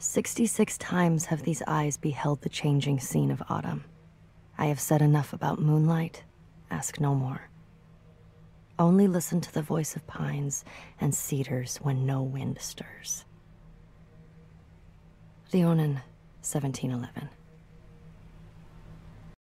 66 times have these eyes beheld the changing scene of autumn. I have said enough about moonlight. Ask no more. Only listen to the voice of pines and cedars when no wind stirs. Ryonen, 1711.